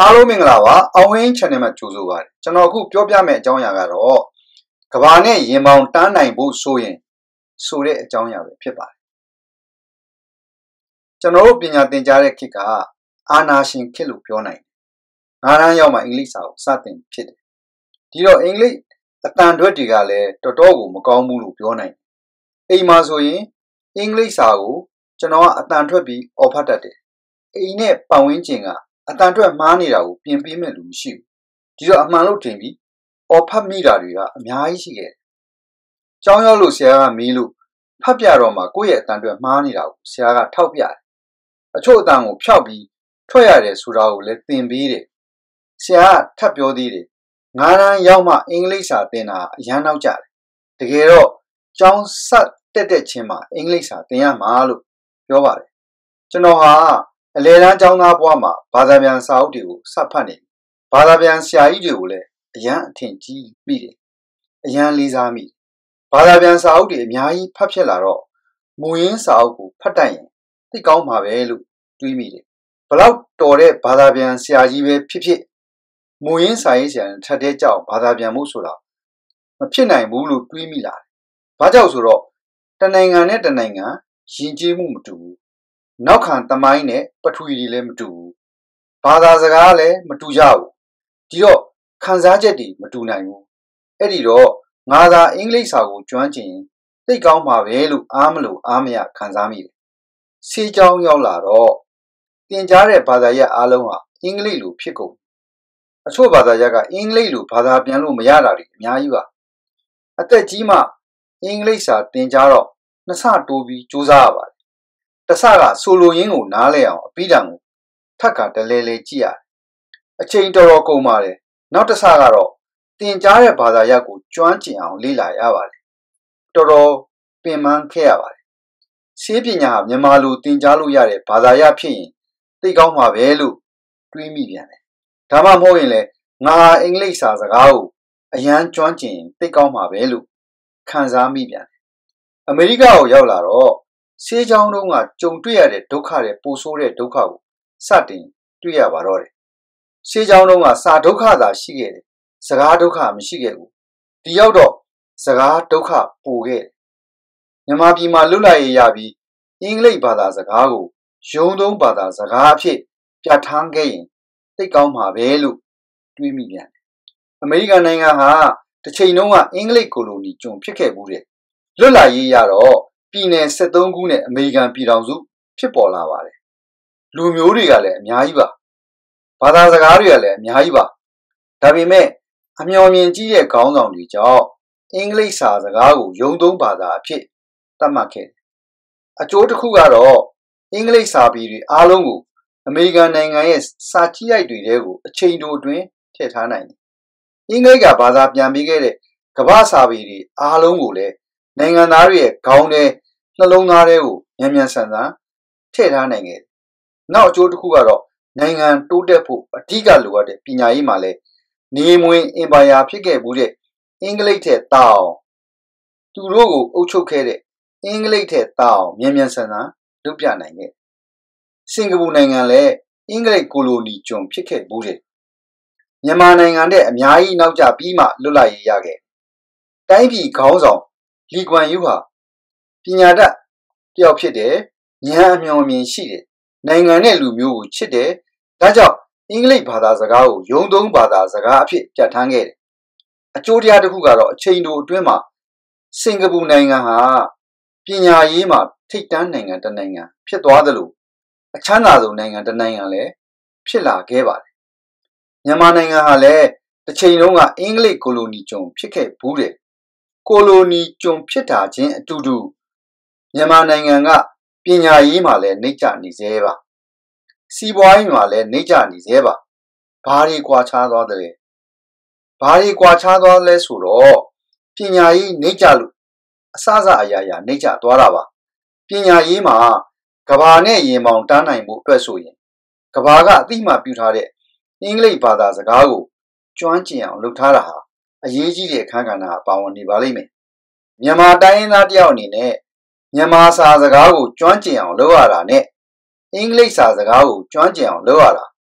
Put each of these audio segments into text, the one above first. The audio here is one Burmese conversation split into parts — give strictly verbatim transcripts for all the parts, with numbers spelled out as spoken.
အားလုံးမင်္ဂလာပါအောင်ဝင်း channel မှာကြိုဆိုပါရစေကျွန်တော်အခုပြောပြမယ့်အကြောင်းအရာကတော့ကဘာနဲ့ရင်ပေါင်တန်းနိုင်ဖို့ဆိုရင်ဆိုတဲ့အကြောင်းအရာပဲဖြစ်ပါတယ်ကျွန်တော်တို့ပညာသင်ကြားတဲ့ခေတ်ကအာနာရှင်ခေတ်လို့ပြောနိုင်တယ်ငါးတန်းရောက်မှအင်္ဂလိပ်စာကိုစတင်ဖြစ်တယ်ဒီတော့အင်္ဂလိပ်အတန်ထွက်တွေကလည်းတော်တော်ကိုမကောင်းဘူးလို့ပြောနိုင်တယ်အိမ်မှာဆိုရင်အင်္ဂလိပ်စာကိုကျွန်တော်ကအတန်ထွက်ပြီးအော်ဖတ်တတ်တယ်အိမ်နဲ့ပတ်ဝန်းကျင်ကအတန်ထွက်မှားနေတာကိုပြင်ပေးမဲ့လူမရှိဘူးဒီတော့အမှန်လို့ထင်ပြီးအော်ဖတ်မိတာတွေကအများကြီးရှိခဲ့တယ်ကျောင်းရောက်လို့ဆရာကမေးလို့ဖတ်ပြတော့မှကိုယ့်ရဲ့အတန်ထွက်မှားနေတာကိုဆရာကထောက်ပြတယ်အချို့အတန်ကိုဖျောက်ပြီးထွက်ရတယ်ဆိုတာကိုလည်းသင်ပေးတယ်ဆရာကထပ်ပြောသေးတယ်ငါးတန်းရောက်မှအင်္ဂလိပ်စာသင်တာအရန်နောက်ကြတယ်တကယ်တော့ကျောင်းဆက်တက်တက်ချင်းမှာအင်္ဂလိပ်စာသင်ရမှာလို့ပြောပါတယ်ကျွန်တော်ဟာအလယ်တန်းကျောင်းသားဘဝမှာဘာသာပြန်စာအုပ်တွေကိုစဖတ်နေဘာသာပြန်ဆရာကြီးတွေကိုလည်းအရန်အထင်ကြီးမိတယ်အရန်လေးစားမိဘာသာပြန်စာအုပ်တွေအများကြီးဖတ်ဖြစ်လာတော့မူရင်းစာအုပ်ကိုဖတ်တတ်ရင်သိကောင်းမှာပဲလို့တွေးမိတယ်ဘလောက်တော်တဲ့ဘာသာပြန်ဆရာကြီးပဲဖြစ်ဖြစ်မူရင်းစာရေးဆရာနဲ့ထပ်တဲ့ကြောက်ဘာသာပြန်မှုဆိုတာမဖြစ်နိုင်ဘူးလို့တွေးမိလာတယ်ဘာကြောင့်ဆိုတော့တနိုင်ငံနဲ့တနိုင်ငံယဉ်ကျေးမှုမတူဘူးနောက်ခံသမိုင်းနဲ့ပထဝီတွေလည်းမတူဘူးဘာသာစကားလည်းမတူကြဘူးဒီတော့ခံစားချက်တွေမတူနိုင်ဘူးအဲ့ဒီတော့ငါသာအင်္ဂလိပ်စာကိုကျွမ်းကျင်ရင်သိကောင်းမှာပဲလို့အားမလို့အားမရခံစားမိတယ်ဆေးကြောင်းရောက်လာတော့သင်ကြားတဲ့ဘာသာရပ်အားလုံးဟာအင်္ဂလိပ်လိုဖြစ်ကုန်အချို့ဘာသာရပ်ကအင်္ဂလိပ်လိုဘာသာပြန်လို့မရတာတွေအများကြီးပါအသက်ကြီးမှအင်္ဂလိပ်စာသင်ကြားတော့နှစ်ဆတိုးပြီးစူးစမ်းရပါတယ်တဆကဆိုလိုရင်းကိုနားလဲအောင်အပြီးတံကိုထပ်ကတလဲလဲကြည့်ရတယ်အချိန်တော်တော်ကုန်ပါတယ်နောက်တဆကတော့သင်ကြားတဲ့ဘာသာရပ်ကိုကျွမ်းကျင်အောင်လေ့လာရပါတယ်တော်တော်ပင်ပန်းခဲ့ရပါတယ်ဆေးပညာဟာမြန်မာလိုသင်ကြားလို့ရတဲ့ဘာသာရပ်ဖြစ်ရင်သိကောင်းမှာပဲလို့တွေးမိပြန်တယ်ဒါမှမဟုတ်ရင်လည်းငါအင်္ဂလိပ်စာစကားကိုအရန်ကျွမ်းကျင်ရင်သိကောင်းမှာပဲလို့ခံစားမိပြန်တယ်အမေရိကကိုရောက်လာတော့ဆေးကြောင်းတုံးကကြုံတွေ့ရတဲ့ဒုက္ခတွေပိုဆိုးတဲ့ဒုက္ခကိုစတင်တွေ့ရပါတော့တယ်ဆေးကြောင်းတုံးကစာဒုက္ခသာရှိခဲ့တယ်စကားဒုက္ခမရှိခဲ့ဘူးဒီရောက်တော့စကားဒုက္ခပိုခဲ့တယ်မြန်မာပြည်မှာလွတ်လပ်ရေးရပြီးအင်္ဂလိပ်ဘာသာစကားကိုရုံးသုံးဘာသာစကားအဖြစ်ပြဋ္ဌာန်းခဲ့ရင်သိကောင်းမှာပဲလို့တွေးမိပြန်တယ်အမေရိကန်နိုင်ငံဟာတစ်ချိန်လုံးကအင်္ဂလိပ်ကိုလိုနီကျွန်ဖြစ်ခဲ့ဘူးတဲ့လွတ်လပ်ရေးရတော့ပြည်နယ်ဆက်သုံးခုနဲ့အမေရိကန်ပြည်ထောင်စုဖြစ်ပေါ်လာပါတယ်လူမျိုးတွေကလည်းအများကြီးပါဘာသာစကားတွေကလည်းအများကြီးပါဒါပေမဲ့အမျှော်မြင်ကြီးတဲ့ခေါင်းဆောင်တွေကြောင့်အင်္ဂလိပ်စာစကားကိုရုံးသုံးဘာသာအဖြစ်သတ်မှတ်ခဲ့တယ်အကျိုးတစ်ခုကတော့အင်္ဂလိပ်စာပေတွေအားလုံးကိုအမေရိကန်နိုင်ငံရဲ့စာကြည့်ရိုက်တွေထဲကိုအချိန်တိုအတွင်းထည့်ထားနိုင်တယ်အင်္ဂလိပ်ကဘာသာပြန်ပေးခဲ့တဲ့ကမ္ဘာစာပေတွေအားလုံးကိုလည်းနိုင်ငံသားတွေရဲ့ခေါင်းထဲနှလုံးသားထဲကိုမြန်မြန်ဆန်ဆန်ထည့်ထားနိုင်ခဲ့တယ်နောက်အကျိုးတစ်ခုကတော့နိုင်ငံတိုးတက်ဖို့အဓိကလိုအပ်တဲ့ပညာရေးမှာလည်းနေမွေအင်ပါယာဖြစ်ခဲ့မှုတဲ့အင်္ဂလိပ်ထက်တောင်သူတို့ကိုအုပ်ချုပ်ခဲ့တဲ့အင်္ဂလိပ်ထက်တောင်မြန်မြန်ဆန်ဆန်လုပ်ပြနိုင်ခဲ့စင်ကာပူနိုင်ငံလည်းအင်္ဂလိပ်ကိုလိုနီကျွန်ဖြစ်ခဲ့ဘူးတဲ့မြန်မာနိုင်ငံတဲ့အများကြီးနောက်ကျပြီးမှလွတ်လပ်ရေးရခဲ့တိုင်းပြည်ခေါင်းဆောင်လီကွမ်ယူဟာပညာတတ်တယောက်ဖြစ်တယ်ဉာဏ်အမျှော်မြင်ရှိတယ်နိုင်ငံနဲ့လူမျိုးကိုချစ်တယ်ဒါကြောင့်အင်္ဂလိပ်ဘာသာစကားကိုရုံးသုံးဘာသာစကားအဖြစ်ပြဋ္ဌာန်းခဲ့တယ်အကျိုးတရားတစ်ခုကတော့အချိန်တိုအတွင်းမှာစင်ကာပူနိုင်ငံဟာပညာရေးမှာထိပ်တန်းနိုင်ငံတစ်နိုင်ငံဖြစ်သွားသလိုအချမ်းသာဆုံးနိုင်ငံတစ်နိုင်ငံလည်းဖြစ်လာခဲ့ပါတယ်မြန်မာနိုင်ငံဟာလည်းတစ်ချိန်လုံးကအင်္ဂလိပ်ကိုလိုနီကျွန်ဖြစ်ခဲ့ဘူးတယ်ကိုလိုနီကျွန်ဖြစ်တာချင်းအတူတူမြန်မာနိုင်ငံကပညာရေးမှာလည်းနှိမ့်ချနေသေးပါစီးပွားရေးမှာလည်းနှိမ့်ချနေသေးပါဘာတွေကွာခြားသွားတယ်ဘာတွေကွာခြားသွားလဲဆိုတော့ပညာရေးနှိမ့်ချလို့အစစအရာရာနှိမ့်ချသွားတာပါပညာရေးမှာကဘာနဲ့ရင်ပေါင်တန်းနိုင်ဖို့အတွက်ဆိုရင်ကဘာကအသိမှပြုထားတဲ့အင်္ဂလိပ်ဘာသာစကားကိုကျွမ်းကျင်အောင်လုပ်ထားတာဟာအရေးကြီးတဲ့အခန်းကဏ္ဍပါဝင်နေပါလိမ့်မယ်မြန်မာတိုင်းရင်းသားတယောက်အနေနဲ့မြန်မာစာစကားကိုကျွမ်းကျင်အောင်လုပ်ရတာနဲ့အင်္ဂလိပ်စာစကားကိုကျွမ်းကျင်အောင်လုပ်ရတာ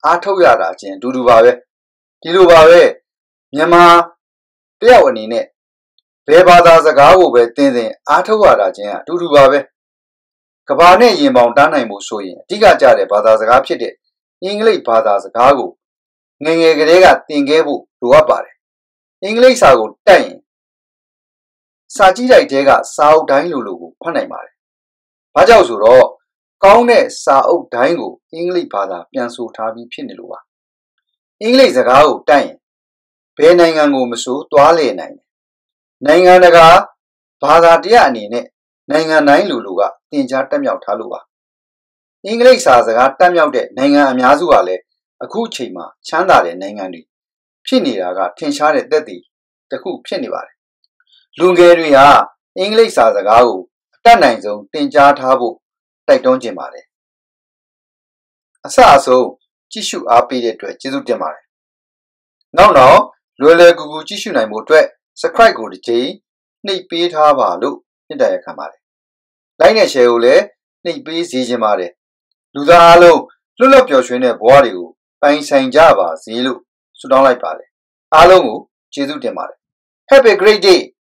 အားထုတ်ရတာချင်းအတူတူပါပဲဒီလိုပါပဲမြန်မာတယောက်အနေနဲ့ဘယ်ဘာသာစကားကိုပဲသင်သင်အားထုတ်ရတာချင်းအတူတူပါပဲကဘာနဲ့ရင်ပေါင်တန်းနိုင်မှုဆိုရင်အဓိကကျတဲ့ဘာသာစကားဖြစ်တဲ့အင်္ဂလိပ်ဘာသာစကားကိုငယ်ငယ်ကလေးကသင်ခဲ့ဖို့လိုအပ်ပါတယ်အင်္ဂလိပ်စာကိုတက်ရင်စာကြည့်လိုက်တဲ့ကစာအုပ်တိုင်းလိုလိုကိုဖတ်နိုင်ပါတယ်။ဘာကြောင့်ဆိုတော့ကောင်းတဲ့စာအုပ်တိုင်းကိုအင်္ဂလိပ်ဘာသာပြန်ဆိုထားပြီးဖြစ်နေလို့ပါ။အင်္ဂလိပ်စကားကိုတက်ရင်ဘယ်နိုင်ငံကိုမဆိုသွားလေနိုင်တယ်။နိုင်ငံတကာဘာသာတရားအနေနဲ့နိုင်ငံတိုင်းလိုလိုကသင်ကြားတက်မြောက်ထားလို့ပါ။အင်္ဂလိပ်စာစကားတက်မြောက်တဲ့နိုင်ငံအများစုကလည်းအခုချိန်မှာချမ်းသာတဲ့နိုင်ငံတွေဖြစ်နေတာကထင်ရှားတဲ့သက်သေတစ်ခုဖြစ်နေပါတယ်လူငယ်တွေဟာအင်္ဂလိပ်စာစကားကိုအတတ်နိုင်ဆုံးသင်ကြားထားဖို့တိုက်တွန်းခြင်းပါတယ်အစအဆုံးကြည့်ရှုအားပေးတဲ့အတွက်ကျေးဇူးတင်ပါတယ်နောက်နောက်လွယ်လွယ်ကူကူကြည့်ရှုနိုင်မှုအတွက် subscribe ကိုတစ်ချိန်နှိပ်ပေးထားပါလို့မြစ်တာရက်ခံပါတယ် like နဲ့ share ကိုလည်းနှိပ်ပေးစေချင်ပါတယ်လူသားအားလုံးလွတ်လပ်ပျော်ရွှင်တဲ့ဘဝတွေကိုပိုင်ဆိုင်ကြပါစေလို့ဆုတောင်းလိုက်ပါတယ်အားလုံးကိုကျေးဇူးတင်ပါတယ် Have a great day